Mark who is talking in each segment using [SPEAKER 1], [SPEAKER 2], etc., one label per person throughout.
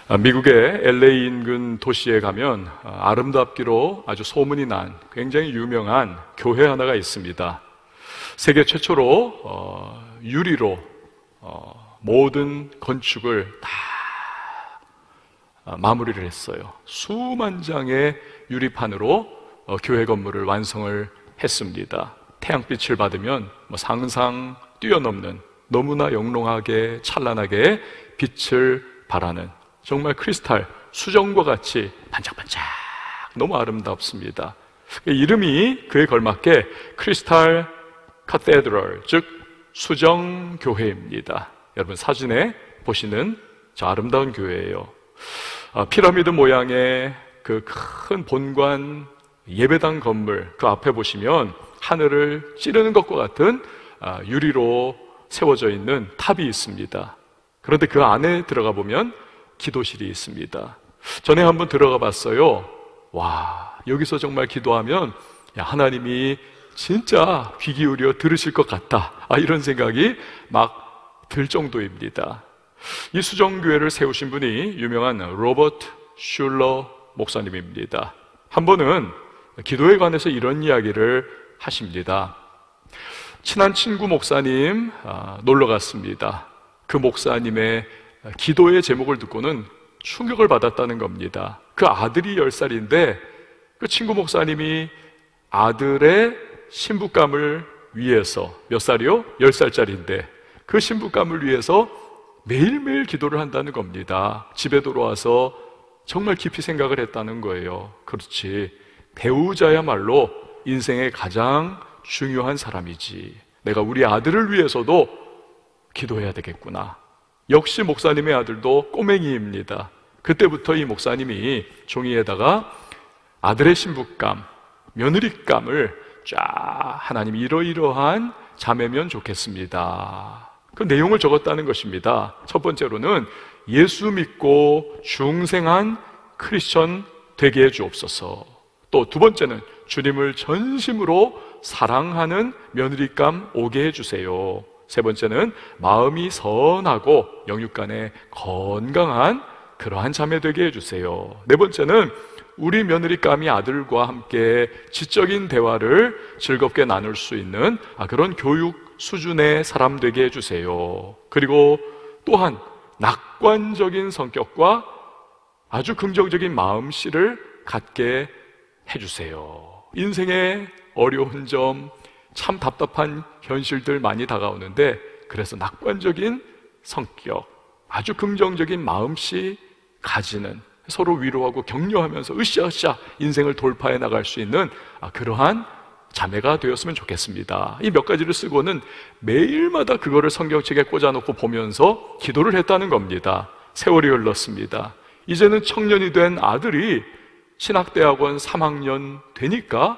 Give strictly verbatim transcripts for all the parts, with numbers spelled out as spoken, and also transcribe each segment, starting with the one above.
[SPEAKER 1] 미국의 엘에이 인근 도시에 가면 아름답기로 아주 소문이 난 굉장히 유명한 교회 하나가 있습니다. 세계 최초로 어, 유리로 어, 모든 건축을 다 마무리를 했어요. 수만 장의 유리판으로 어, 교회 건물을 완성을 했습니다. 태양빛을 받으면 뭐 상상 뛰어넘는 너무나 영롱하게 찬란하게 빛을 발하는 정말 크리스탈 수정과 같이 반짝반짝 너무 아름답습니다. 이름이 그에 걸맞게 크리스탈 카테드럴, 즉 수정교회입니다. 여러분 사진에 보시는 저 아름다운 교회예요. 아, 피라미드 모양의 그 큰 본관 예배당 건물 그 앞에 보시면 하늘을 찌르는 것과 같은 아, 유리로 세워져 있는 탑이 있습니다. 그런데 그 안에 들어가 보면 기도실이 있습니다. 전에 한번 들어가 봤어요. 와, 여기서 정말 기도하면 야, 하나님이 진짜 귀 기울여 들으실 것 같다, 아, 이런 생각이 막 들 정도입니다. 이 수정교회를 세우신 분이 유명한 로버트 슐러 목사님입니다. 한 번은 기도에 관해서 이런 이야기를 하십니다. 친한 친구 목사님 아, 놀러 갔습니다. 그 목사님의 기도의 제목을 듣고는 충격을 받았다는 겁니다. 그 아들이 열 살인데 그 친구 목사님이 아들의 신부감을 위해서, 몇 살이요? 열 살짜리인데 그 신부감을 위해서 매일매일 기도를 한다는 겁니다. 집에 돌아와서 정말 깊이 생각을 했다는 거예요. 그렇지, 배우자야말로 인생의 가장 중요한 사람이지. 내가 우리 아들을 위해서도 기도해야 되겠구나. 역시 목사님의 아들도 꼬맹이입니다. 그때부터 이 목사님이 종이에다가 아들의 신부감, 며느리감을 쫙, 하나님 이러이러한 자매면 좋겠습니다, 그 내용을 적었다는 것입니다. 첫 번째로는 예수 믿고 중생한 크리스천 되게 해 주옵소서. 또 두 번째는 주님을 전심으로 사랑하는 며느리감 오게 해주세요. 세 번째는 마음이 선하고 영육간에 건강한 그러한 자매 되게 해주세요. 네 번째는 우리 며느리감이 아들과 함께 지적인 대화를 즐겁게 나눌 수 있는 그런 교육 수준의 사람 되게 해주세요. 그리고 또한 낙관적인 성격과 아주 긍정적인 마음씨를 갖게 해주세요. 인생의 어려운 점, 참 답답한 현실들 많이 다가오는데, 그래서 낙관적인 성격, 아주 긍정적인 마음씨 가지는, 서로 위로하고 격려하면서 으쌰으쌰 인생을 돌파해 나갈 수 있는 그러한 자매가 되었으면 좋겠습니다. 이 몇 가지를 쓰고는 매일마다 그거를 성경책에 꽂아놓고 보면서 기도를 했다는 겁니다. 세월이 흘렀습니다. 이제는 청년이 된 아들이 신학대학원 삼 학년 되니까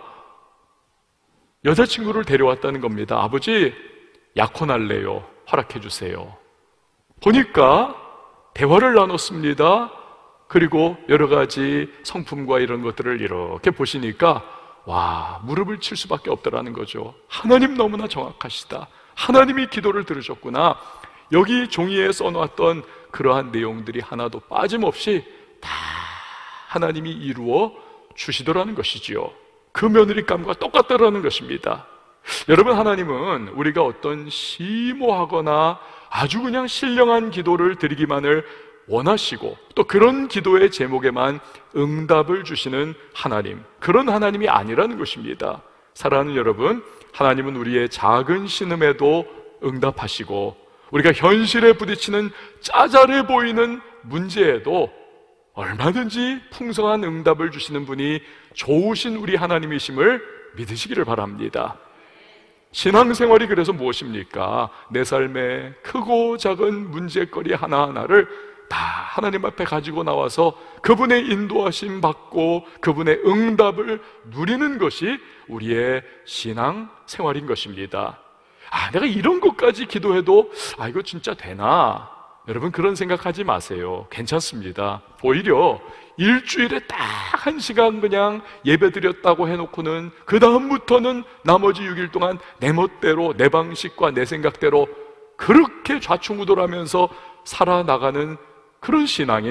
[SPEAKER 1] 여자친구를 데려왔다는 겁니다. 아버지, 약혼할래요, 허락해 주세요. 보니까 대화를 나눴습니다. 그리고 여러 가지 성품과 이런 것들을 이렇게 보시니까 와, 무릎을 칠 수밖에 없더라는 거죠. 하나님 너무나 정확하시다, 하나님이 기도를 들으셨구나. 여기 종이에 써놓았던 그러한 내용들이 하나도 빠짐없이 다 하나님이 이루어 주시더라는 것이지요. 그 며느리감과 똑같다라는 것입니다. 여러분, 하나님은 우리가 어떤 심오하거나 아주 그냥 신령한 기도를 드리기만을 원하시고, 또 그런 기도의 제목에만 응답을 주시는 하나님, 그런 하나님이 아니라는 것입니다. 사랑하는 여러분, 하나님은 우리의 작은 신음에도 응답하시고, 우리가 현실에 부딪히는 짜잘해 보이는 문제에도 얼마든지 풍성한 응답을 주시는 분이 좋으신 우리 하나님이심을 믿으시기를 바랍니다. 신앙생활이 그래서 무엇입니까? 내 삶의 크고 작은 문제거리 하나하나를 다 하나님 앞에 가지고 나와서 그분의 인도하심 받고 그분의 응답을 누리는 것이 우리의 신앙생활인 것입니다. 아, 내가 이런 것까지 기도해도 아, 이거 진짜 되나? 여러분, 그런 생각하지 마세요. 괜찮습니다. 오히려 일주일에 딱 한 시간 그냥 예배 드렸다고 해놓고는 그 다음부터는 나머지 육 일 동안 내 멋대로, 내 방식과 내 생각대로 그렇게 좌충우돌하면서 살아나가는 그런 신앙인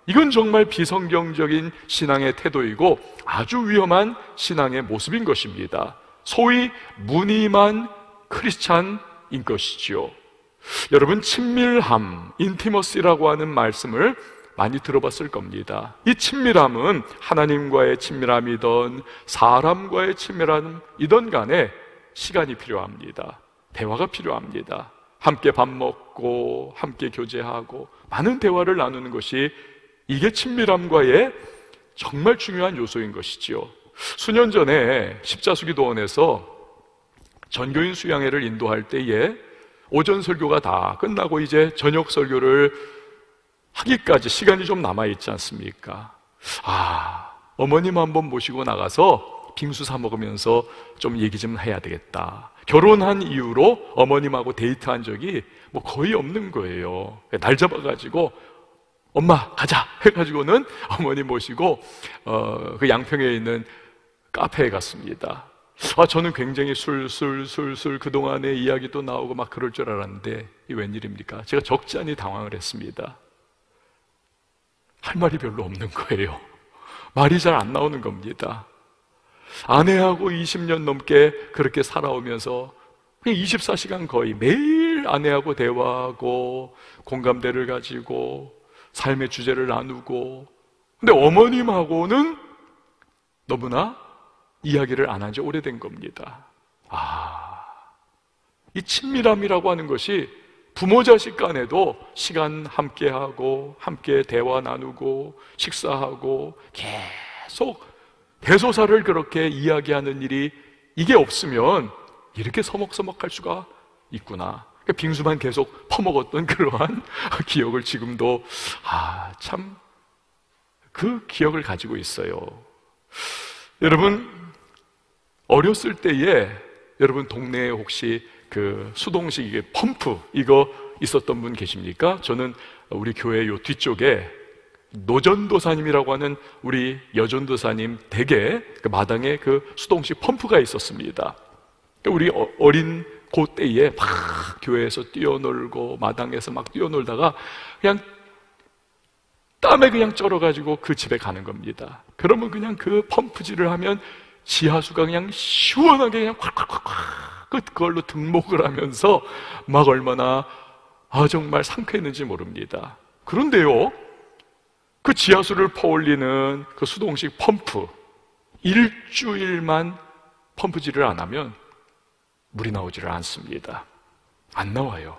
[SPEAKER 1] 이건 정말 비성경적인 신앙의 태도이고 아주 위험한 신앙의 모습인 것입니다. 소위 무늬만 크리스찬인 것이지요. 여러분, 친밀함, 인티머시라고 하는 말씀을 많이 들어봤을 겁니다. 이 친밀함은 하나님과의 친밀함이든 사람과의 친밀함이든 간에 시간이 필요합니다. 대화가 필요합니다. 함께 밥 먹고 함께 교제하고 많은 대화를 나누는 것이, 이게 친밀함과의 정말 중요한 요소인 것이지요. 수년 전에 십자수기도원에서 전교인 수양회를 인도할 때에 오전 설교가 다 끝나고 이제 저녁 설교를 하기까지 시간이 좀 남아있지 않습니까? 아, 어머님 한번 모시고 나가서 빙수 사 먹으면서 좀 얘기 좀 해야 되겠다. 결혼한 이후로 어머님하고 데이트한 적이 뭐 거의 없는 거예요. 날 잡아가지고 엄마 가자 해가지고는 어머니 모시고 어, 그 양평에 있는 카페에 갔습니다. 아, 저는 굉장히 술술술술 그동안의 이야기도 나오고 막 그럴 줄 알았는데 이 웬일입니까? 제가 적지 않이 당황을 했습니다. 할 말이 별로 없는 거예요. 말이 잘 안 나오는 겁니다. 아내하고 이십 년 넘게 그렇게 살아오면서 그냥 이십사 시간 거의 매일 아내하고 대화하고 공감대를 가지고 삶의 주제를 나누고, 근데 어머님하고는 너무나 이야기를 안 한 지 오래된 겁니다. 아, 이 친밀함이라고 하는 것이 부모 자식 간에도 시간 함께하고 함께 대화 나누고 식사하고 계속 대소사를 그렇게 이야기하는 일이, 이게 없으면 이렇게 서먹서먹할 수가 있구나. 그러니까 빙수만 계속 퍼먹었던 그러한 기억을 지금도 아, 참 그 기억을 가지고 있어요. 여러분, 어렸을 때에 여러분 동네에 혹시 그 수동식 이게 펌프 이거 있었던 분 계십니까? 저는 우리 교회 요 뒤쪽에 노전도사님이라고 하는 우리 여전도사님 댁에 그 마당에 그 수동식 펌프가 있었습니다. 우리 어린 그 때에 막 교회에서 뛰어놀고 마당에서 막 뛰어놀다가 그냥 땀에 그냥 쩔어가지고 그 집에 가는 겁니다. 그러면 그냥 그 펌프질을 하면 지하수가 그냥 시원하게 그냥 콱콱콱콱 그걸로 등목을 하면서 막 얼마나 아 정말 상쾌했는지 모릅니다. 그런데요, 그 지하수를 퍼올리는 그 수동식 펌프, 일주일만 펌프질을 안 하면 물이 나오지를 않습니다. 안 나와요.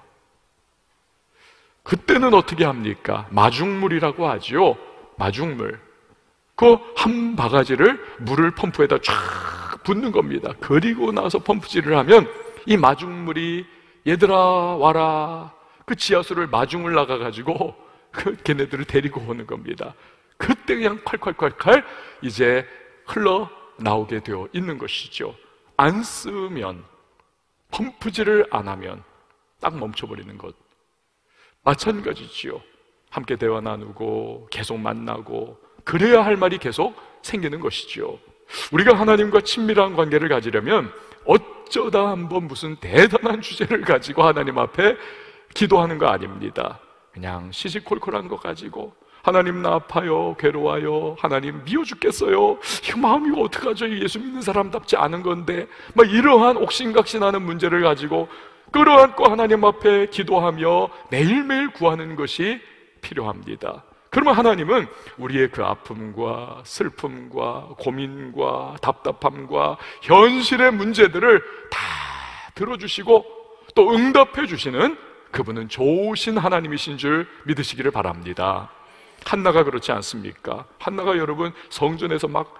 [SPEAKER 1] 그때는 어떻게 합니까? 마중물이라고 하죠. 마중물. 그 한 바가지를 물을 펌프에다 쫙 붓는 겁니다. 그리고 나서 펌프질을 하면 이 마중물이 얘들아 와라, 그 지하수를 마중을 나가가지고 그 걔네들을 데리고 오는 겁니다. 그때 그냥 콸콸콸콸 이제 흘러나오게 되어 있는 것이죠. 안 쓰면, 펌프질을 안 하면 딱 멈춰버리는 것 마찬가지지요. 함께 대화 나누고 계속 만나고 그래야 할 말이 계속 생기는 것이죠. 우리가 하나님과 친밀한 관계를 가지려면 어쩌다 한번 무슨 대단한 주제를 가지고 하나님 앞에 기도하는 거 아닙니다. 그냥 시시콜콜한 거 가지고 하나님 나 아파요, 괴로워요, 하나님 미워 죽겠어요, 이 마음이 어떡하죠, 예수 믿는 사람답지 않은 건데, 막 이러한 옥신각신하는 문제를 가지고 끌어안고 하나님 앞에 기도하며 매일매일 구하는 것이 필요합니다. 그러면 하나님은 우리의 그 아픔과 슬픔과 고민과 답답함과 현실의 문제들을 다 들어주시고 또 응답해 주시는, 그분은 좋으신 하나님이신 줄 믿으시기를 바랍니다. 한나가 그렇지 않습니까? 한나가 여러분 성전에서 막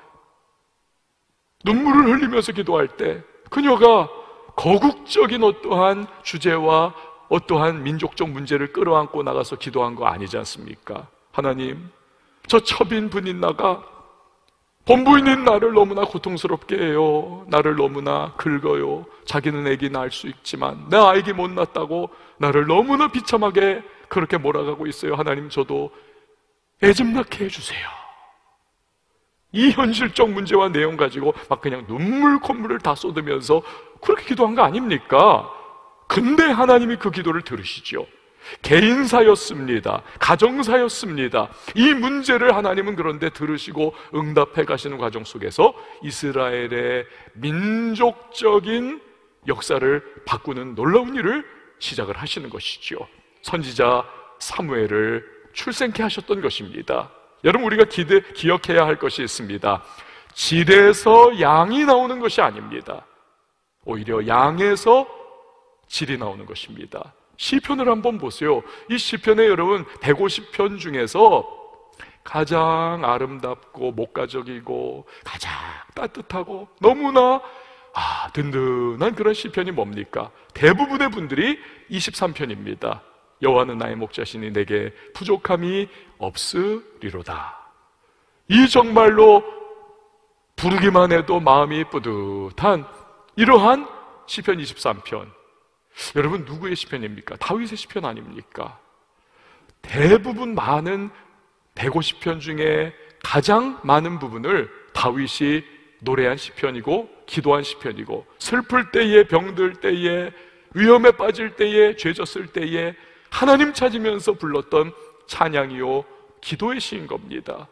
[SPEAKER 1] 눈물을 흘리면서 기도할 때 그녀가 거국적인 어떠한 주제와 어떠한 민족적 문제를 끌어안고 나가서 기도한 거 아니지 않습니까? 하나님, 저 첩인 분인 나가 본부인인 나를 너무나 고통스럽게 해요. 나를 너무나 긁어요. 자기는 애기 낳을 수 있지만 내 아이기 못 낳았다고 나를 너무나 비참하게 그렇게 몰아가고 있어요. 하나님, 저도 애 좀 낳게 해주세요. 이 현실적 문제와 내용 가지고 막 그냥 눈물 콧물을 다 쏟으면서 그렇게 기도한 거 아닙니까? 근데 하나님이 그 기도를 들으시죠. 개인사였습니다. 가정사였습니다. 이 문제를 하나님은 그런데 들으시고 응답해 가시는 과정 속에서 이스라엘의 민족적인 역사를 바꾸는 놀라운 일을 시작을 하시는 것이죠. 선지자 사무엘을 출생케 하셨던 것입니다. 여러분, 우리가 기대, 기억해야 할 것이 있습니다. 질에서 양이 나오는 것이 아닙니다. 오히려 양에서 질이 나오는 것입니다. 시편을 한번 보세요. 이 시편에 여러분 백오십 편 중에서 가장 아름답고 목가적이고 가장 따뜻하고 너무나 아, 든든한 그런 시편이 뭡니까? 대부분의 분들이 이십삼 편입니다. 여호와는 나의 목자시니 내게 부족함이 없으리로다. 이 정말로 부르기만 해도 마음이 뿌듯한 이러한 시편 이십삼 편. 여러분, 누구의 시편입니까? 다윗의 시편 아닙니까? 대부분 많은 백오십 편 중에 가장 많은 부분을 다윗이 노래한 시편이고 기도한 시편이고, 슬플 때에, 병들 때에, 위험에 빠질 때에, 죄졌을 때에 하나님 찾으면서 불렀던 찬양이요 기도의 시인 겁니다.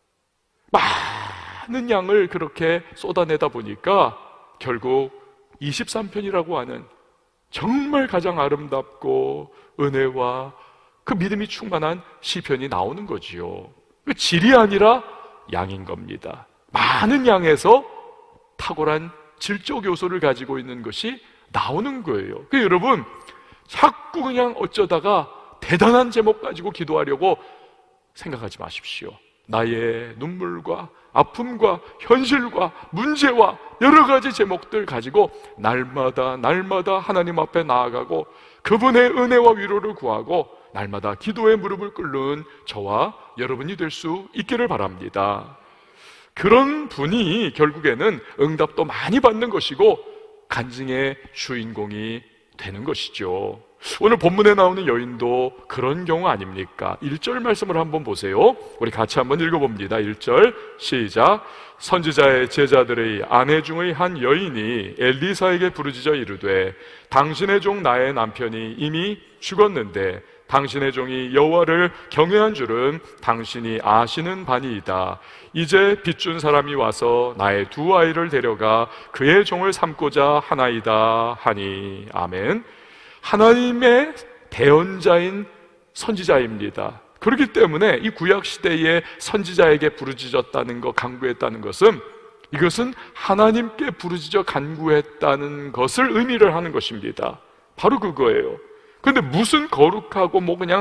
[SPEAKER 1] 많은 양을 그렇게 쏟아내다 보니까 결국 이십삼 편이라고 하는 정말 가장 아름답고 은혜와 그 믿음이 충만한 시편이 나오는 거지요. 그 질이 아니라 양인 겁니다. 많은 양에서 탁월한 질적 요소를 가지고 있는 것이 나오는 거예요. 그러니까 여러분, 자꾸 그냥 어쩌다가 대단한 제목 가지고 기도하려고 생각하지 마십시오. 나의 눈물과 아픔과 현실과 문제와 여러 가지 제목들 가지고 날마다 날마다 하나님 앞에 나아가고 그분의 은혜와 위로를 구하고 날마다 기도의 무릎을 꿇는 저와 여러분이 될 수 있기를 바랍니다. 그런 분이 결국에는 응답도 많이 받는 것이고 간증의 주인공이 되는 것이죠. 오늘 본문에 나오는 여인도 그런 경우 아닙니까? 일 절 말씀을 한번 보세요. 우리 같이 한번 읽어봅니다. 일 절 시작. 선지자의 제자들의 아내 중의 한 여인이 엘리사에게 부르짖어 이르되 당신의 종 나의 남편이 이미 죽었는데 당신의 종이 여호와를 경외한 줄은 당신이 아시는 바니이다. 이제 빚준 사람이 와서 나의 두 아이를 데려가 그의 종을 삼고자 하나이다 하니. 아멘. 하나님의 대언자인 선지자입니다. 그렇기 때문에 이 구약시대에 선지자에게 부르짖었다는 것, 간구했다는 것은 이것은 하나님께 부르짖어 간구했다는 것을 의미를 하는 것입니다. 바로 그거예요. 그런데 무슨 거룩하고 뭐 그냥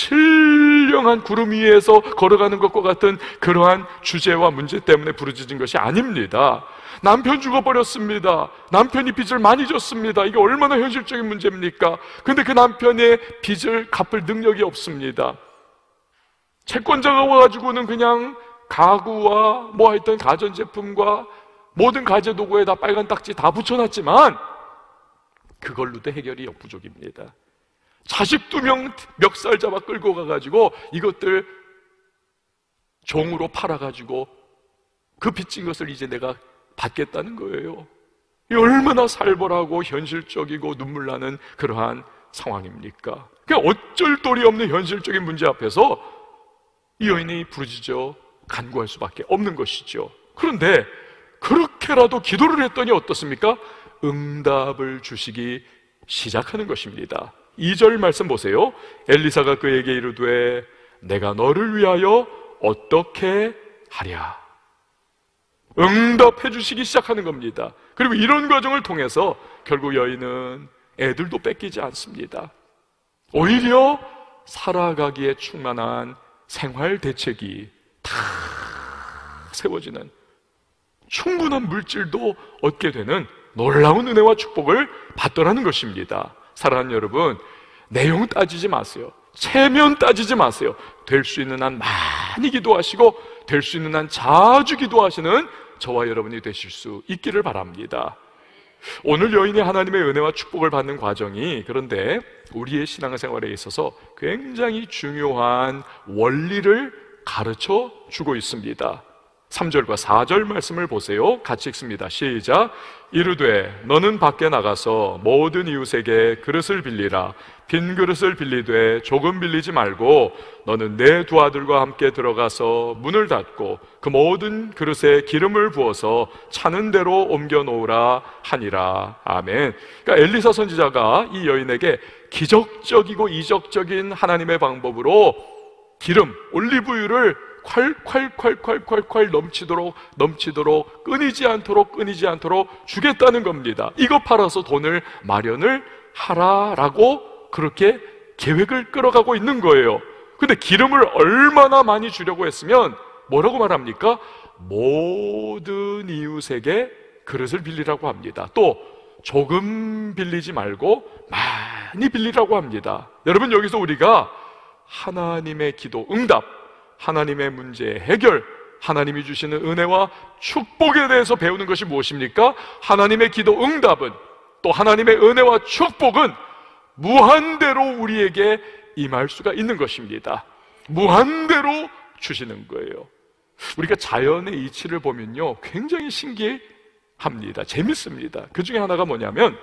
[SPEAKER 1] 신령한 구름 위에서 걸어가는 것과 같은 그러한 주제와 문제 때문에 부르짖은 것이 아닙니다. 남편 죽어버렸습니다. 남편이 빚을 많이 졌습니다. 이게 얼마나 현실적인 문제입니까? 근데 그 남편의 빚을 갚을 능력이 없습니다. 채권자가 와가지고는 그냥 가구와 뭐 하여튼 가전제품과 모든 가재도구에 다 빨간 딱지 다 붙여놨지만 그걸로도 해결이 역부족입니다. 자식 두 명 멱살 잡아 끌고 가가지고 이것들 종으로 팔아가지고 그 빚진 것을 이제 내가 받겠다는 거예요. 이 얼마나 살벌하고 현실적이고 눈물 나는 그러한 상황입니까? 그냥 어쩔 도리 없는 현실적인 문제 앞에서 이 여인이 부르짖어 간구할 수밖에 없는 것이죠. 그런데 그렇게라도 기도를 했더니 어떻습니까? 응답을 주시기 시작하는 것입니다. 이 절 말씀 보세요. 엘리사가 그에게 이르되 내가 너를 위하여 어떻게 하랴. 응답해 주시기 시작하는 겁니다. 그리고 이런 과정을 통해서 결국 여인은 애들도 뺏기지 않습니다. 오히려 살아가기에 충만한 생활 대책이 다 세워지는, 충분한 물질도 얻게 되는 놀라운 은혜와 축복을 받더라는 것입니다. 사랑하는 여러분, 내용 따지지 마세요. 체면 따지지 마세요. 될 수 있는 한 많이 기도하시고 될 수 있는 한 자주 기도하시는 저와 여러분이 되실 수 있기를 바랍니다. 오늘 여인이 하나님의 은혜와 축복을 받는 과정이 그런데 우리의 신앙생활에 있어서 굉장히 중요한 원리를 가르쳐 주고 있습니다. 삼 절과 사 절 말씀을 보세요. 같이 읽습니다. 시작. 이르되 너는 밖에 나가서 모든 이웃에게 그릇을 빌리라. 빈 그릇을 빌리되 조금 빌리지 말고 너는 내 두 아들과 함께 들어가서 문을 닫고 그 모든 그릇에 기름을 부어서 차는 대로 옮겨 놓으라 하니라. 아멘. 그러니까 엘리사 선지자가 이 여인에게 기적적이고 이적적인 하나님의 방법으로 기름, 올리브유를 콸콸콸콸콸콸 넘치도록 넘치도록 끊이지 않도록 끊이지 않도록 주겠다는 겁니다. 이거 팔아서 돈을 마련을 하라라고 그렇게 계획을 끌어가고 있는 거예요. 근데 기름을 얼마나 많이 주려고 했으면 뭐라고 말합니까? 모든 이웃에게 그릇을 빌리라고 합니다. 또 조금 빌리지 말고 많이 빌리라고 합니다. 여러분, 여기서 우리가 하나님의 기도 응답, 하나님의 문제 해결, 하나님이 주시는 은혜와 축복에 대해서 배우는 것이 무엇입니까? 하나님의 기도 응답은, 또 하나님의 은혜와 축복은 무한대로 우리에게 임할 수가 있는 것입니다. 무한대로 주시는 거예요. 우리가 자연의 이치를 보면요, 굉장히 신기합니다. 재밌습니다. 그 중에 하나가 뭐냐면,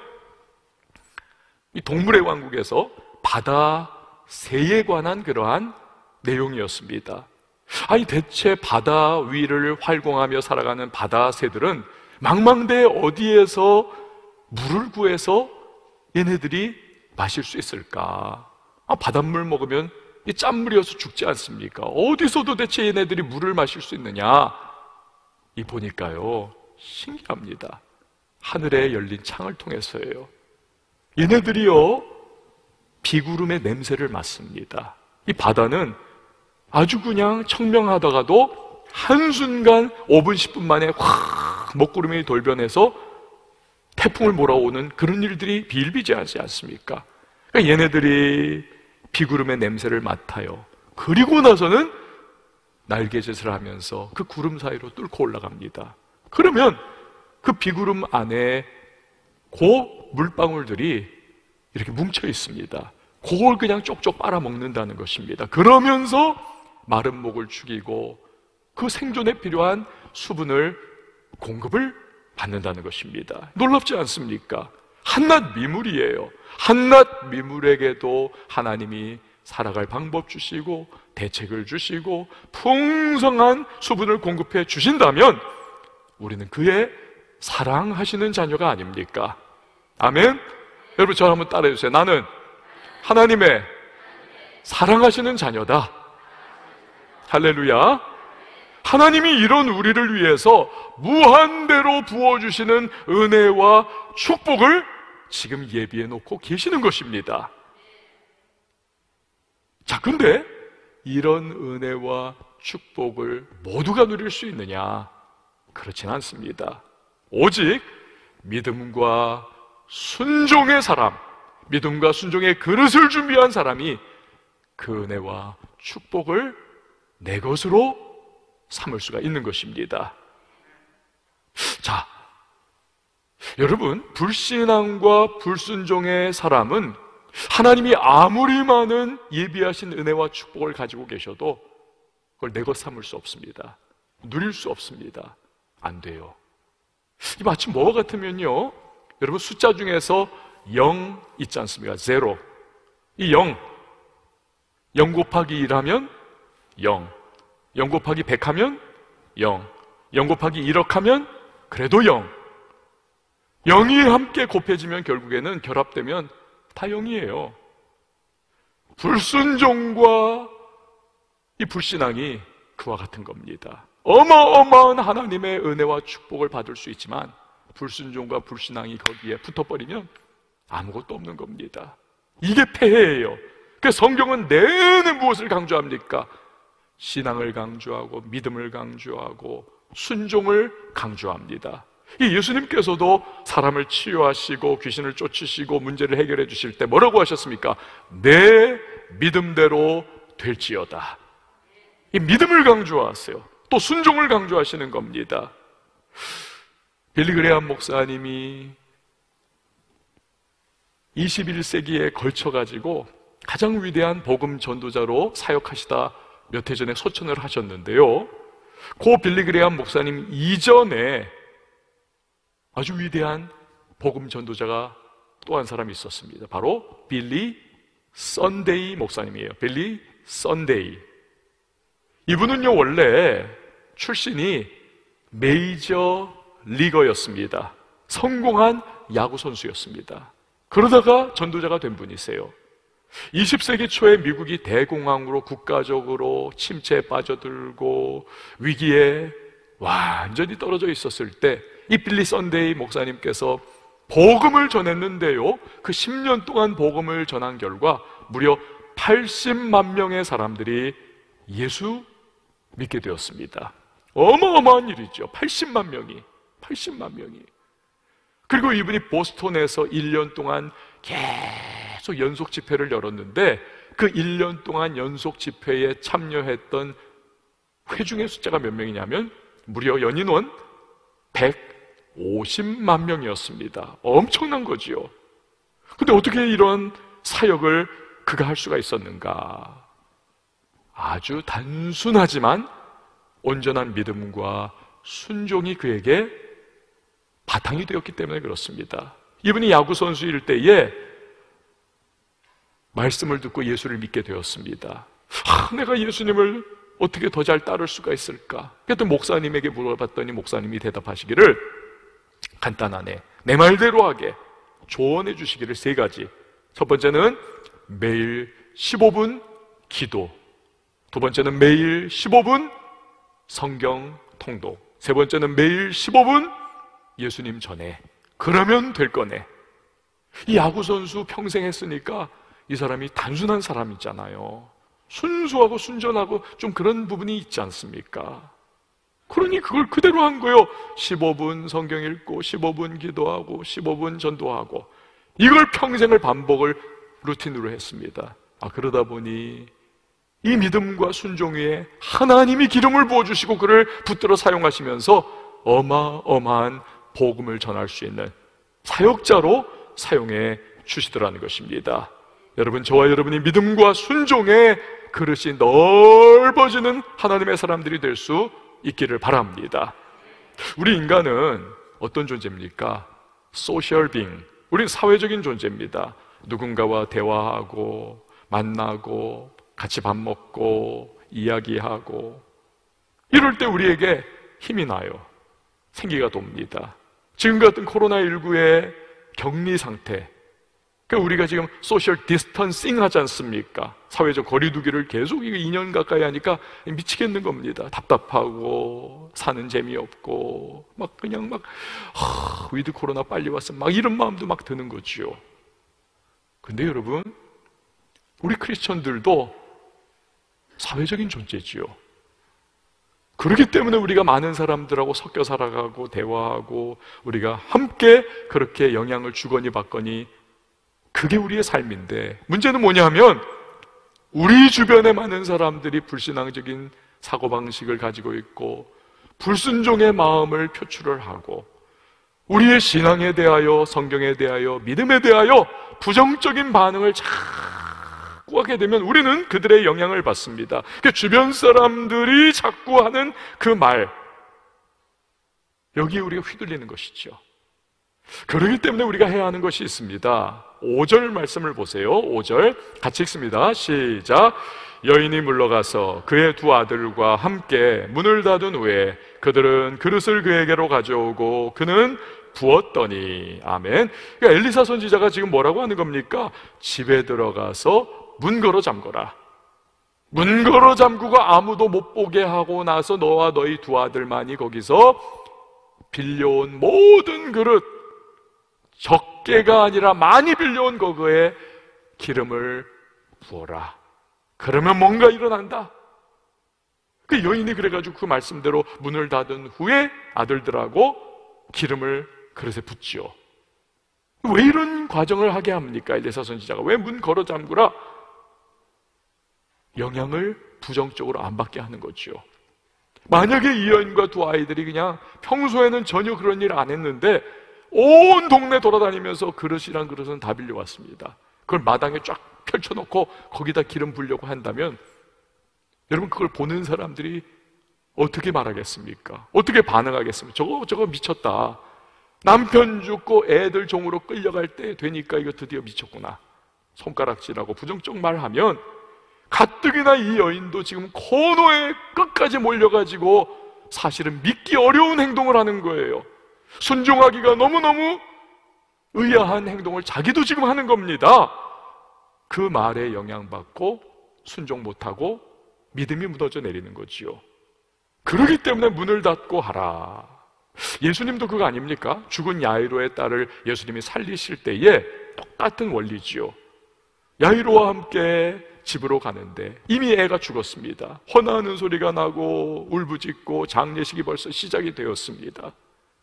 [SPEAKER 1] 이 동물의 왕국에서 바다 새에 관한 그러한 내용이었습니다. 아니, 대체 바다 위를 활공하며 살아가는 바다 새들은 망망대해 어디에서 물을 구해서 얘네들이 마실 수 있을까? 아, 바닷물 먹으면 이 짠물이어서 죽지 않습니까? 어디서 도대체 얘네들이 물을 마실 수 있느냐? 이 보니까요, 신기합니다. 하늘에 열린 창을 통해서예요. 얘네들이요, 비구름의 냄새를 맡습니다. 이 바다는 아주 그냥 청명하다가도 한순간 오 분, 십 분 만에 확 먹구름이 돌변해서 태풍을 몰아오는 그런 일들이 비일비재하지 않습니까? 그러니까 얘네들이 비구름의 냄새를 맡아요. 그리고 나서는 날개짓을 하면서 그 구름 사이로 뚫고 올라갑니다. 그러면 그 비구름 안에 그 물방울들이 이렇게 뭉쳐 있습니다. 그걸 그냥 쪽쪽 빨아먹는다는 것입니다. 그러면서 마른 목을 죽이고 그 생존에 필요한 수분을 공급을 받는다는 것입니다. 놀랍지 않습니까? 한낱 미물이에요. 한낱 미물에게도 하나님이 살아갈 방법 주시고 대책을 주시고 풍성한 수분을 공급해 주신다면 우리는 그의 사랑하시는 자녀가 아닙니까? 아멘? 여러분, 저 한번 따라해 주세요. 나는 하나님의 사랑하시는 자녀다. 할렐루야. 하나님이 이런 우리를 위해서 무한대로 부어주시는 은혜와 축복을 지금 예비해 놓고 계시는 것입니다. 자, 근데 이런 은혜와 축복을 모두가 누릴 수 있느냐? 그렇진 않습니다. 오직 믿음과 순종의 사람, 믿음과 순종의 그릇을 준비한 사람이 그 은혜와 축복을 내 것으로 삼을 수가 있는 것입니다. 자, 여러분, 불신앙과 불순종의 사람은 하나님이 아무리 많은 예비하신 은혜와 축복을 가지고 계셔도 그걸 내 것 삼을 수 없습니다. 누릴 수 없습니다. 안 돼요. 이 마치 뭐와 같으면요, 여러분, 숫자 중에서 영 있지 않습니까? 제로. 이 영, 영 곱하기 일 하면 영, 영 곱하기 백 하면 영, 영 곱하기 일억 하면 그래도 영. 영이 함께 곱해지면 결국에는 결합되면 다 영이에요. 불순종과 이 불신앙이 그와 같은 겁니다. 어마어마한 하나님의 은혜와 축복을 받을 수 있지만 불순종과 불신앙이 거기에 붙어버리면 아무것도 없는 겁니다. 이게 폐해예요. 그래서 성경은 내내 무엇을 강조합니까? 신앙을 강조하고 믿음을 강조하고 순종을 강조합니다. 이 예수님께서도 사람을 치유하시고 귀신을 쫓으시고 문제를 해결해 주실 때 뭐라고 하셨습니까? 내 믿음대로 될지어다. 이 믿음을 강조하세요. 또 순종을 강조하시는 겁니다. 빌리 그레이엄 목사님이 이십일 세기에 걸쳐가지고 가장 위대한 복음 전도자로 사역하시다 몇 해 전에 소천을 하셨는데요, 고 빌리 그레이엄 목사님 이전에 아주 위대한 복음 전도자가 또 한 사람이 있었습니다. 바로 빌리 썬데이 목사님이에요. 빌리 썬데이. 이분은요, 원래 출신이 메이저 리거였습니다. 성공한 야구 선수였습니다. 그러다가 전도자가 된 분이세요. 이십 세기 초에 미국이 대공황으로 국가적으로 침체에 빠져들고 위기에 완전히 떨어져 있었을 때 이 빌리 썬데이 목사님께서 복음을 전했는데요, 그 십 년 동안 복음을 전한 결과 무려 팔십만 명의 사람들이 예수 믿게 되었습니다. 어마어마한 일이죠. 팔십만 명이 팔십만 명이. 그리고 이분이 보스턴에서 일 년 동안 계속 연속 집회를 열었는데 그 일 년 동안 연속 집회에 참여했던 회중의 숫자가 몇 명이냐면 무려 연인원 백오십만 명이었습니다. 엄청난 거지요. 근데 어떻게 이런 사역을 그가 할 수가 있었는가? 아주 단순하지만 온전한 믿음과 순종이 그에게 바탕이 되었기 때문에 그렇습니다. 이분이 야구 선수일 때에 말씀을 듣고 예수를 믿게 되었습니다. 아, 내가 예수님을 어떻게 더 잘 따를 수가 있을까? 그랬더니 목사님에게 물어봤더니 목사님이 대답하시기를 간단하네, 내 말대로 하게 조언해 주시기를 세 가지. 첫 번째는 매일 십오 분 기도, 두 번째는 매일 십오 분 성경 통독, 세 번째는 매일 십오 분 예수님 전해. 그러면 될 거네. 이 야구선수 평생 했으니까 이 사람이 단순한 사람이잖아요. 순수하고 순전하고 좀 그런 부분이 있지 않습니까? 그러니 그걸 그대로 한 거예요. 십오 분 성경 읽고 십오 분 기도하고 십오 분 전도하고, 이걸 평생을 반복을 루틴으로 했습니다. 아, 그러다 보니 이 믿음과 순종 위에 하나님이 기름을 부어주시고 그를 붙들어 사용하시면서 어마어마한 복음을 전할 수 있는 사역자로 사용해 주시더라는 것입니다. 여러분, 저와 여러분이 믿음과 순종의 그릇이 넓어지는 하나님의 사람들이 될 수 있기를 바랍니다. 우리 인간은 어떤 존재입니까? 소셜 빙. 우리는 사회적인 존재입니다. 누군가와 대화하고 만나고 같이 밥 먹고 이야기하고, 이럴 때 우리에게 힘이 나요. 생기가 돕니다. 지금 같은 코로나십구의 격리 상태, 그러니까 우리가 지금 소셜 디스턴싱 하지 않습니까? 사회적 거리두기를 계속 이 년 가까이 하니까 미치겠는 겁니다. 답답하고 사는 재미없고 막 그냥 막 하, 위드 코로나 빨리 왔으면 막 이런 마음도 막 드는 거지요. 근데 여러분, 우리 크리스천들도 사회적인 존재지요. 그렇기 때문에 우리가 많은 사람들하고 섞여 살아가고 대화하고 우리가 함께 그렇게 영향을 주거니 받거니, 그게 우리의 삶인데, 문제는 뭐냐 하면 우리 주변에 많은 사람들이 불신앙적인 사고방식을 가지고 있고 불순종의 마음을 표출을 하고 우리의 신앙에 대하여, 성경에 대하여, 믿음에 대하여 부정적인 반응을 자꾸 하게 되면 우리는 그들의 영향을 받습니다. 그러니까 주변 사람들이 자꾸 하는 그 말, 여기에 우리가 휘둘리는 것이죠. 그렇기 때문에 우리가 해야 하는 것이 있습니다. 오 절 말씀을 보세요. 오 절 같이 읽습니다. 시작. 여인이 물러가서 그의 두 아들과 함께 문을 닫은 후에 그들은 그릇을 그에게로 가져오고 그는 부었더니. 아멘. 그러니까 엘리사 선지자가 지금 뭐라고 하는 겁니까? 집에 들어가서 문 걸어 잠궈라. 문 걸어 잠그고 아무도 못 보게 하고 나서 너와 너희 두 아들만이 거기서 빌려온 모든 그릇, 적게가 아니라 많이 빌려온 거기에 기름을 부어라. 그러면 뭔가 일어난다. 그 여인이 그래가지고 그 말씀대로 문을 닫은 후에 아들들하고 기름을 그릇에 붓지요. 왜 이런 과정을 하게 합니까? 엘리사 선지자가 왜 문 걸어 잠그라? 영향을 부정적으로 안 받게 하는 거지요. 만약에 이 여인과 두 아이들이 그냥 평소에는 전혀 그런 일 안 했는데 온 동네 돌아다니면서 그릇이란 그릇은 다 빌려왔습니다. 그걸 마당에 쫙 펼쳐놓고 거기다 기름 부으려고 한다면 여러분, 그걸 보는 사람들이 어떻게 말하겠습니까? 어떻게 반응하겠습니까? 저거 저거 미쳤다. 남편 죽고 애들 종으로 끌려갈 때 되니까 이거 드디어 미쳤구나. 손가락질하고 부정적 말하면 가뜩이나 이 여인도 지금 코너에 끝까지 몰려가지고 사실은 믿기 어려운 행동을 하는 거예요. 순종하기가 너무너무 의아한 행동을 자기도 지금 하는 겁니다. 그 말에 영향받고 순종 못하고 믿음이 무너져 내리는 거지요. 그러기 때문에 문을 닫고 하라. 예수님도 그거 아닙니까? 죽은 야이로의 딸을 예수님이 살리실 때에 똑같은 원리지요. 야이로와 함께 집으로 가는데 이미 애가 죽었습니다. 헌하는 소리가 나고 울부짖고 장례식이 벌써 시작이 되었습니다.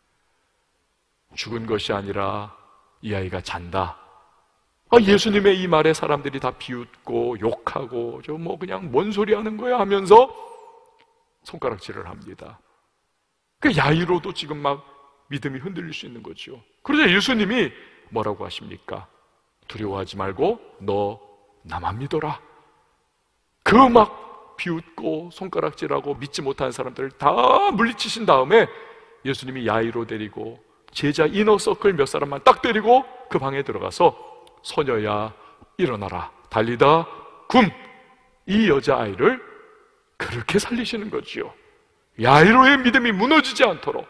[SPEAKER 1] 죽은 것이 아니라 이 아이가 잔다. 아, 예수님의 이 말에 사람들이 다 비웃고 욕하고 저 뭐 그냥 뭔 소리 하는 거야 하면서 손가락질을 합니다. 그 야이로도 지금 막 믿음이 흔들릴 수 있는 거죠. 그러자 예수님이 뭐라고 하십니까? 두려워하지 말고 너 나만 믿어라. 그 막 비웃고 손가락질하고 믿지 못하는 사람들을 다 물리치신 다음에 예수님이 야이로 데리고 제자 이너서클 몇 사람만 딱 데리고 그 방에 들어가서 소녀야 일어나라 달리다 굼, 이 여자아이를 그렇게 살리시는 거지요. 야이로의 믿음이 무너지지 않도록,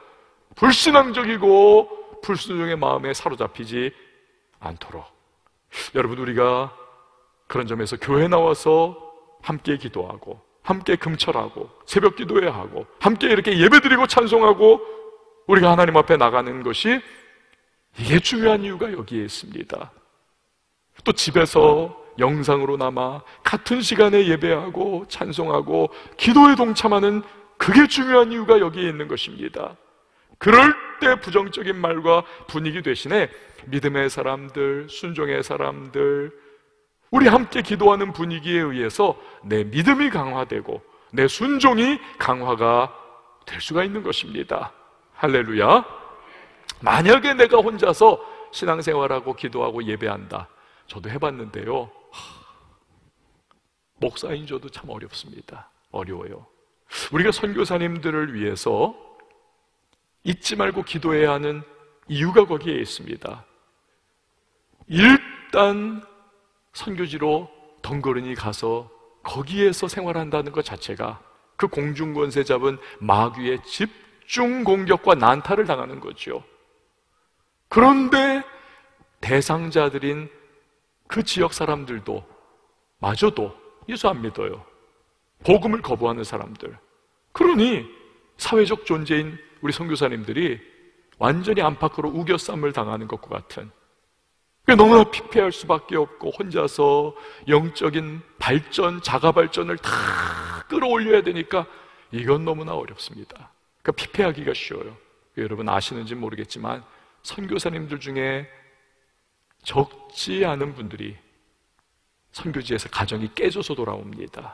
[SPEAKER 1] 불신앙적이고 불순종의 마음에 사로잡히지 않도록. 여러분, 우리가 그런 점에서 교회 나와서 함께 기도하고 함께 금철하고 새벽 기도해야 하고 함께 이렇게 예배드리고 찬송하고 우리가 하나님 앞에 나가는 것이, 이게 중요한 이유가 여기에 있습니다. 또 집에서 영상으로 남아 같은 시간에 예배하고 찬송하고 기도에 동참하는, 그게 중요한 이유가 여기에 있는 것입니다. 그럴 때 부정적인 말과 분위기 대신에 믿음의 사람들, 순종의 사람들, 우리 함께 기도하는 분위기에 의해서 내 믿음이 강화되고 내 순종이 강화가 될 수가 있는 것입니다. 할렐루야. 만약에 내가 혼자서 신앙생활하고 기도하고 예배한다, 저도 해봤는데요, 목사인 저도 참 어렵습니다. 어려워요. 우리가 선교사님들을 위해서 잊지 말고 기도해야 하는 이유가 거기에 있습니다. 일단 선교지로 덩그러니 가서 거기에서 생활한다는 것 자체가 그 공중권세 잡은 마귀의 집중 공격과 난타를 당하는 거죠. 그런데 대상자들인 그 지역 사람들도 마저도 예수 안 믿어요. 복음을 거부하는 사람들. 그러니 사회적 존재인 우리 선교사님들이 완전히 안팎으로 우겨쌈을 당하는 것과 같은, 너무나 피폐할 수밖에 없고 혼자서 영적인 발전, 자가 발전을 다 끌어올려야 되니까 이건 너무나 어렵습니다. 그러니까 피폐하기가 쉬워요. 여러분 아시는지 모르겠지만 선교사님들 중에 적지 않은 분들이 선교지에서 가정이 깨져서 돌아옵니다.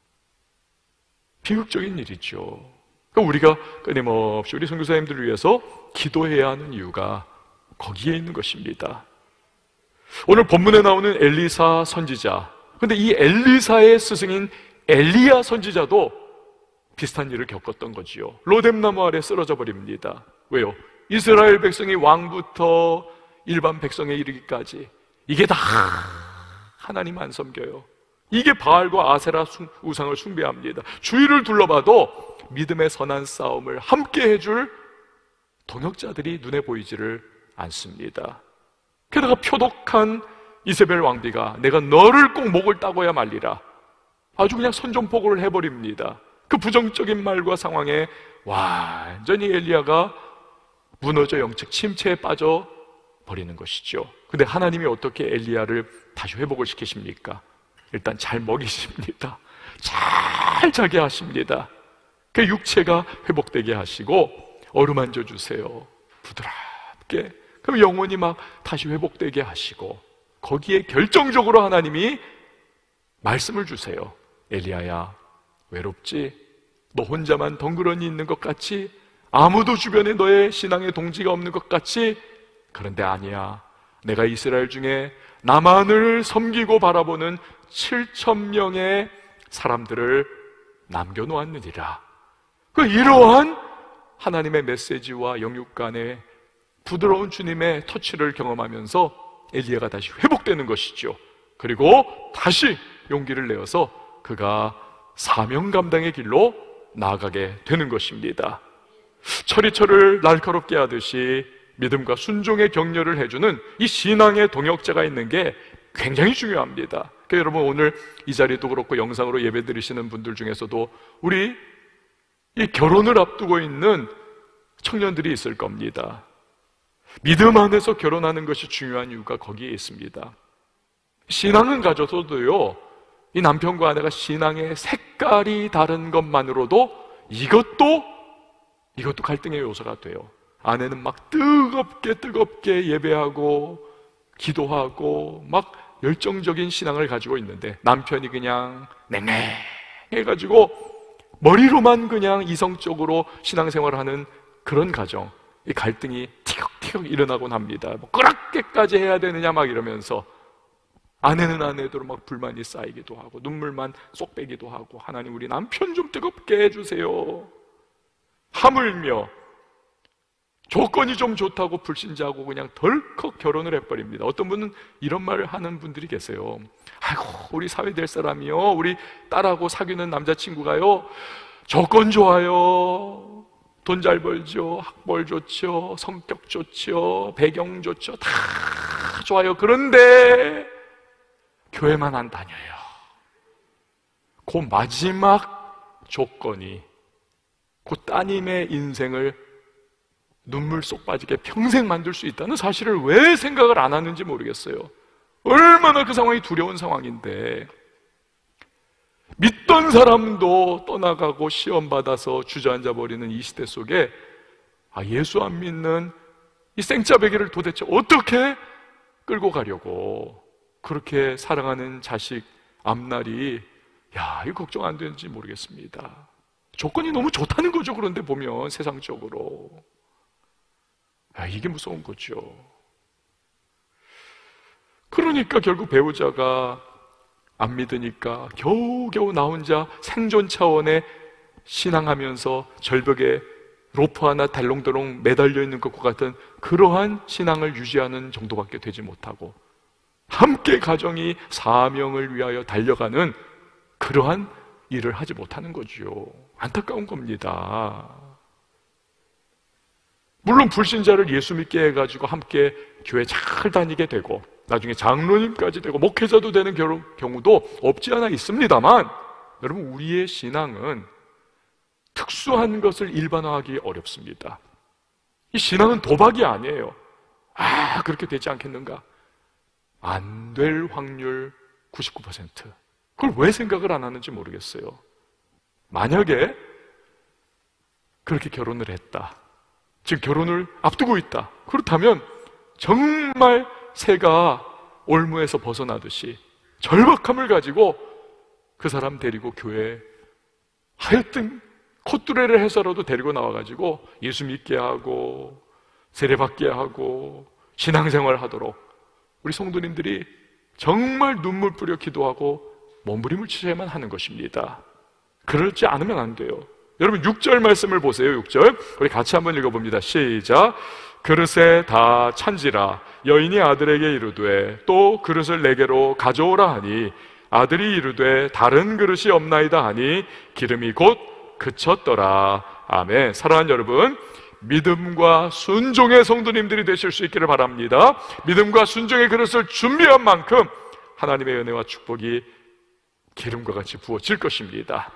[SPEAKER 1] 비극적인 일이죠. 그러니까 우리가 끊임없이 우리 선교사님들을 위해서 기도해야 하는 이유가 거기에 있는 것입니다. 오늘 본문에 나오는 엘리사 선지자, 근데 이 엘리사의 스승인 엘리야 선지자도 비슷한 일을 겪었던 거지요. 로뎀나무 아래 쓰러져 버립니다. 왜요? 이스라엘 백성이 왕부터 일반 백성에 이르기까지 이게 다 하나님 안 섬겨요. 이게 바알과 아세라 우상을 숭배합니다. 주위를 둘러봐도 믿음의 선한 싸움을 함께 해줄 동역자들이 눈에 보이지를 않습니다. 게다가 표독한 이세벨 왕비가 내가 너를 꼭 목을 따고야 말리라, 아주 그냥 선전포고를 해버립니다. 그 부정적인 말과 상황에 완전히 엘리야가 무너져 영적 침체에 빠져 버리는 것이죠. 근데 하나님이 어떻게 엘리야를 다시 회복을 시키십니까? 일단 잘 먹이십니다. 잘 자게 하십니다. 그 육체가 회복되게 하시고 어루만져 주세요. 부드럽게. 그럼 영혼이 막 다시 회복되게 하시고 거기에 결정적으로 하나님이 말씀을 주세요. 엘리야야, 외롭지? 너 혼자만 덩그러니 있는 것 같지? 아무도 주변에 너의 신앙의 동지가 없는 것 같지? 그런데 아니야. 내가 이스라엘 중에 나만을 섬기고 바라보는 칠천 명의 사람들을 남겨놓았느니라. 그 이러한 하나님의 메시지와 영육 간의 부드러운 주님의 터치를 경험하면서 엘리야가 다시 회복되는 것이죠. 그리고 다시 용기를 내어서 그가 사명 감당의 길로 나아가게 되는 것입니다. 철이 철을 날카롭게 하듯이 믿음과 순종의 격려를 해주는 이 신앙의 동역자가 있는 게 굉장히 중요합니다. 그러니까 여러분, 오늘 이 자리도 그렇고 영상으로 예배 드리시는 분들 중에서도 우리 이 결혼을 앞두고 있는 청년들이 있을 겁니다. 믿음 안에서 결혼하는 것이 중요한 이유가 거기에 있습니다. 신앙은 가져서도요, 이 남편과 아내가 신앙의 색깔이 다른 것만으로도 이것도 이것도 갈등의 요소가 돼요. 아내는 막 뜨겁게 뜨겁게 예배하고 기도하고 막 열정적인 신앙을 가지고 있는데 남편이 그냥 냉랭해가지고 머리로만 그냥 이성적으로 신앙생활을 하는 그런 가정, 이 갈등이 티격티격 일어나곤 합니다. 뭐 그렇게까지 해야 되느냐 막 이러면서 아내는 아내대로 막 불만이 쌓이기도 하고 눈물만 쏙 빼기도 하고, 하나님 우리 남편 좀 뜨겁게 해주세요. 하물며 조건이 좀 좋다고 불신자하고 그냥 덜컥 결혼을 해버립니다. 어떤 분은 이런 말을 하는 분들이 계세요. 아이고, 우리 사회 될 사람이요, 우리 딸하고 사귀는 남자친구가요 조건 좋아요, 돈 잘 벌죠, 학벌 좋죠, 성격 좋죠, 배경 좋죠, 다 좋아요. 그런데 교회만 안 다녀요. 그 마지막 조건이 그 따님의 인생을 눈물 쏙 빠지게 평생 만들 수 있다는 사실을 왜 생각을 안 하는지 모르겠어요. 얼마나 그 상황이 두려운 상황인데, 믿던 사람도 떠나가고 시험받아서 주저앉아 버리는 이 시대 속에 아, 예수 안 믿는 이 생짜배기를 도대체 어떻게 끌고 가려고 그렇게 사랑하는 자식 앞날이, 야, 이거 걱정 안 되는지 모르겠습니다. 조건이 너무 좋다는 거죠. 그런데 보면 세상적으로 아, 이게 무서운 거죠. 그러니까 결국 배우자가 안 믿으니까 겨우겨우 나 혼자 생존 차원에 신앙하면서 절벽에 로프 하나 달롱달롱 매달려 있는 것과 같은 그러한 신앙을 유지하는 정도밖에 되지 못하고 함께 가정이 사명을 위하여 달려가는 그러한 일을 하지 못하는 거죠. 안타까운 겁니다. 물론 불신자를 예수 믿게 해가지고 함께 교회 잘 다니게 되고 나중에 장로님까지 되고 목회자도 되는 경우도 없지 않아 있습니다만, 여러분, 우리의 신앙은 특수한 것을 일반화하기 어렵습니다. 이 신앙은 도박이 아니에요. 아, 그렇게 되지 않겠는가? 안 될 확률 구십구 퍼센트. 그걸 왜 생각을 안 하는지 모르겠어요. 만약에 그렇게 결혼을 했다, 지금 결혼을 앞두고 있다, 그렇다면 정말 새가 올무에서 벗어나듯이 절박함을 가지고 그 사람 데리고 교회에 하여튼 콧뚜레를 해서라도 데리고 나와가지고 예수 믿게 하고 세례받게 하고 신앙생활 하도록 우리 성도님들이 정말 눈물 뿌려 기도하고 몸부림을 치셔야만 하는 것입니다. 그러지 않으면 안 돼요. 여러분, 육 절 말씀을 보세요. 육 절 우리 같이 한번 읽어봅니다. 시작. 그릇에 다 찬지라 여인이 아들에게 이르되 또 그릇을 내게로 가져오라 하니 아들이 이르되 다른 그릇이 없나이다 하니 기름이 곧 그쳤더라. 아멘. 사랑하는 여러분, 믿음과 순종의 성도님들이 되실 수 있기를 바랍니다. 믿음과 순종의 그릇을 준비한 만큼 하나님의 은혜와 축복이 기름과 같이 부어질 것입니다.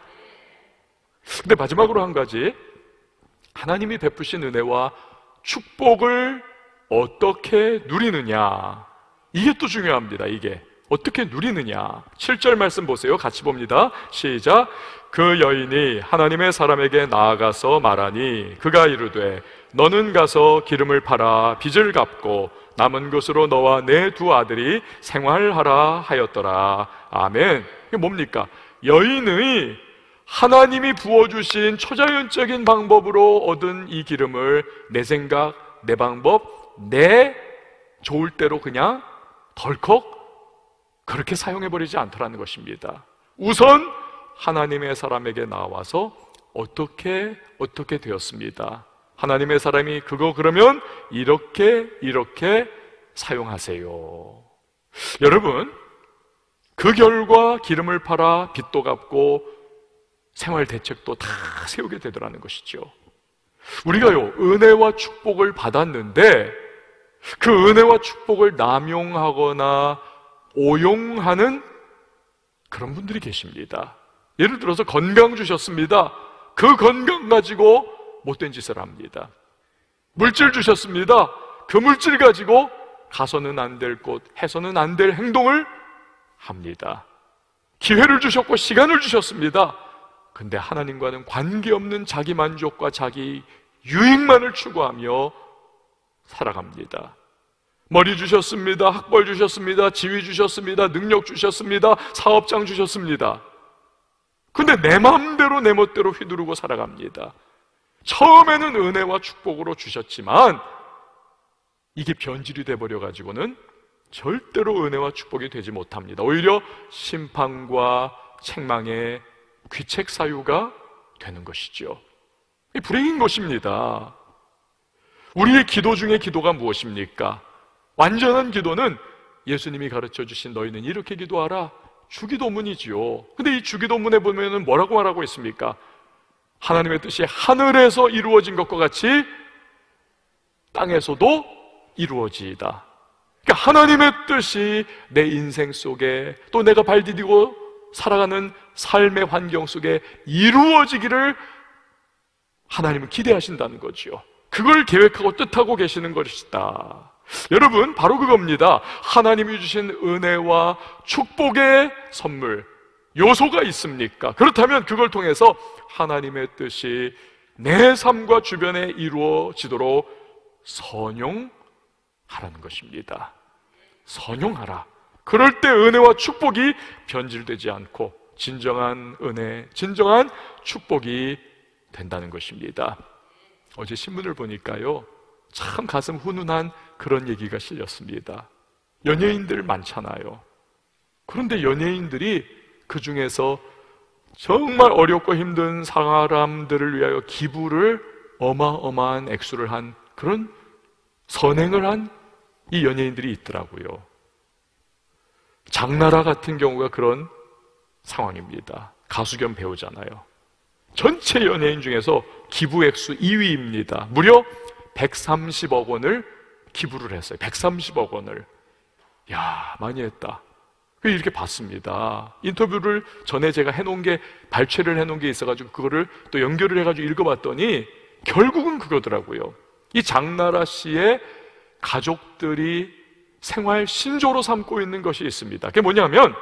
[SPEAKER 1] 근데 마지막으로 한 가지, 하나님이 베푸신 은혜와 축복을 어떻게 누리느냐, 이게 또 중요합니다. 이게 어떻게 누리느냐. 칠 절 말씀 보세요. 같이 봅니다. 시작. 그 여인이 하나님의 사람에게 나아가서 말하니 그가 이르되 너는 가서 기름을 팔아 빚을 갚고 남은 것으로 너와 내 두 아들이 생활하라 하였더라. 아멘. 이게 뭡니까? 여인의 하나님이 부어주신 초자연적인 방법으로 얻은 이 기름을 내 생각, 내 방법, 내 좋을 대로 그냥 덜컥 그렇게 사용해버리지 않더라는 것입니다. 우선 하나님의 사람에게 나와서 어떻게 어떻게 되었습니다. 하나님의 사람이 그거 그러면 이렇게 이렇게 사용하세요. 여러분, 그 결과 기름을 팔아 빚도 갚고 생활 대책도 다 세우게 되더라는 것이죠. 우리가요, 은혜와 축복을 받았는데 그 은혜와 축복을 남용하거나 오용하는 그런 분들이 계십니다. 예를 들어서 건강 주셨습니다. 그 건강 가지고 못된 짓을 합니다. 물질 주셨습니다. 그 물질 가지고 가서는 안 될 곳, 해서는 안 될 행동을 합니다. 기회를 주셨고 시간을 주셨습니다. 근데 하나님과는 관계없는 자기 만족과 자기 유익만을 추구하며 살아갑니다. 머리 주셨습니다. 학벌 주셨습니다. 지위 주셨습니다. 능력 주셨습니다. 사업장 주셨습니다. 근데 내 마음대로 내 멋대로 휘두르고 살아갑니다. 처음에는 은혜와 축복으로 주셨지만 이게 변질이 돼버려가지고는 절대로 은혜와 축복이 되지 못합니다. 오히려 심판과 책망의 귀책 사유가 되는 것이죠. 이 불행인 것입니다. 우리의 기도 중에 기도가 무엇입니까? 완전한 기도는 예수님이 가르쳐 주신 너희는 이렇게 기도하라, 주기도문이지요. 근데 이 주기도문에 보면은 뭐라고 말하고 있습니까? 하나님의 뜻이 하늘에서 이루어진 것과 같이 땅에서도 이루어지이다. 그러니까 하나님의 뜻이 내 인생 속에 또 내가 발 디디고 살아가는 삶의 환경 속에 이루어지기를 하나님은 기대하신다는 거죠. 그걸 계획하고 뜻하고 계시는 것이다. 여러분, 바로 그겁니다. 하나님이 주신 은혜와 축복의 선물, 요소가 있습니까? 그렇다면 그걸 통해서 하나님의 뜻이 내 삶과 주변에 이루어지도록 선용하라는 것입니다. 선용하라. 그럴 때 은혜와 축복이 변질되지 않고 진정한 은혜, 진정한 축복이 된다는 것입니다. 어제 신문을 보니까요, 참 가슴 훈훈한 그런 얘기가 실렸습니다. 연예인들 많잖아요. 그런데 연예인들이 그 중에서 정말 어렵고 힘든 사람들을 위하여 기부를 어마어마한 액수를 한 그런 선행을 한 이 연예인들이 있더라고요. 장나라 같은 경우가 그런 상황입니다. 가수 겸 배우잖아요. 전체 연예인 중에서 기부 액수 이 위입니다. 무려 백삼십억 원을 기부를 했어요. 백삼십억 원을. 야, 많이 했다. 이렇게 봤습니다. 인터뷰를 전에 제가 해놓은 게, 발췌를 해놓은 게 있어가지고 그거를 또 연결을 해가지고 읽어봤더니 결국은 그거더라고요. 이 장나라 씨의 가족들이 생활 신조로 삼고 있는 것이 있습니다. 그게 뭐냐면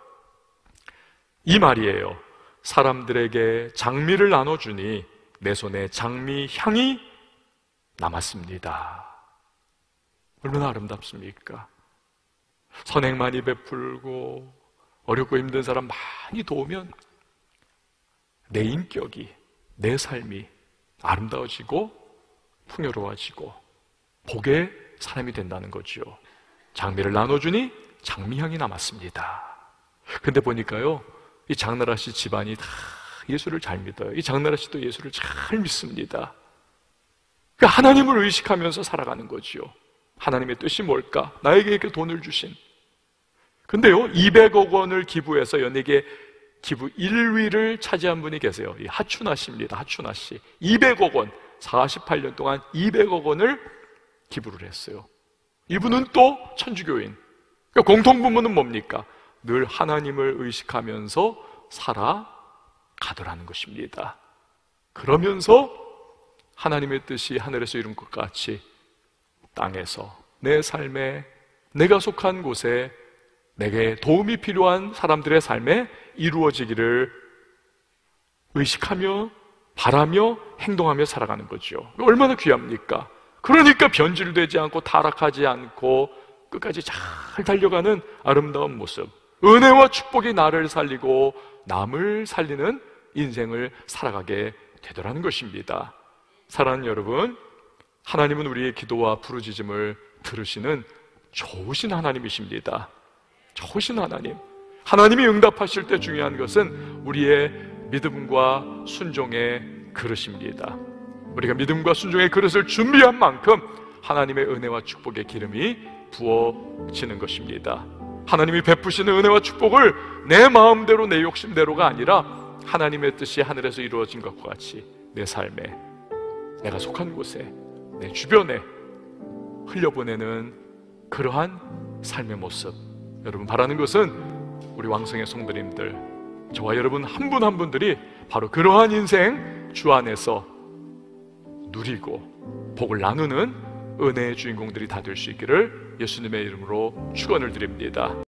[SPEAKER 1] 이 말이에요. 사람들에게 장미를 나눠주니 내 손에 장미 향이 남았습니다. 얼마나 아름답습니까? 선행 많이 베풀고 어렵고 힘든 사람 많이 도우면 내 인격이, 내 삶이 아름다워지고 풍요로워지고 복의 사람이 된다는 거죠. 장미를 나눠주니 장미향이 남았습니다. 근데 보니까요, 이 장나라 씨 집안이 다 예수를 잘 믿어요. 이 장나라 씨도 예수를 잘 믿습니다. 그러니까 하나님을 의식하면서 살아가는 거지요. 하나님의 뜻이 뭘까? 나에게 이렇게 돈을 주신. 근데요, 이백억 원을 기부해서 연예계 기부 일 위를 차지한 분이 계세요. 이 하춘아 씨입니다. 하춘아 씨. 이백억 원, 사십팔 년 동안 이백억 원을 기부를 했어요. 이분은 또 천주교인. 그러니까 공통부문은 뭡니까? 늘 하나님을 의식하면서 살아가더라는 것입니다. 그러면서 하나님의 뜻이 하늘에서 이룬 것 같이 땅에서 내 삶에, 내가 속한 곳에 내게 도움이 필요한 사람들의 삶에 이루어지기를 의식하며 바라며 행동하며 살아가는 거죠. 얼마나 귀합니까? 그러니까 변질되지 않고 타락하지 않고 끝까지 잘 달려가는 아름다운 모습, 은혜와 축복이 나를 살리고 남을 살리는 인생을 살아가게 되더라는 것입니다. 사랑하는 여러분, 하나님은 우리의 기도와 부르짖음을 들으시는 좋으신 하나님이십니다. 좋으신 하나님. 하나님이 응답하실 때 중요한 것은 우리의 믿음과 순종의 그릇입니다. 우리가 믿음과 순종의 그릇을 준비한 만큼 하나님의 은혜와 축복의 기름이 부어지는 것입니다. 하나님이 베푸시는 은혜와 축복을 내 마음대로 내 욕심대로가 아니라 하나님의 뜻이 하늘에서 이루어진 것과 같이 내 삶에, 내가 속한 곳에, 내 주변에 흘려보내는 그러한 삶의 모습, 여러분 바라는 것은 우리 왕성의 성도님들, 저와 여러분 한 분 한 분들이 바로 그러한 인생 주 안에서 누리고 복을 나누는 은혜의 주인공들이 다 될 수 있기를 예수님의 이름으로 축원을 드립니다.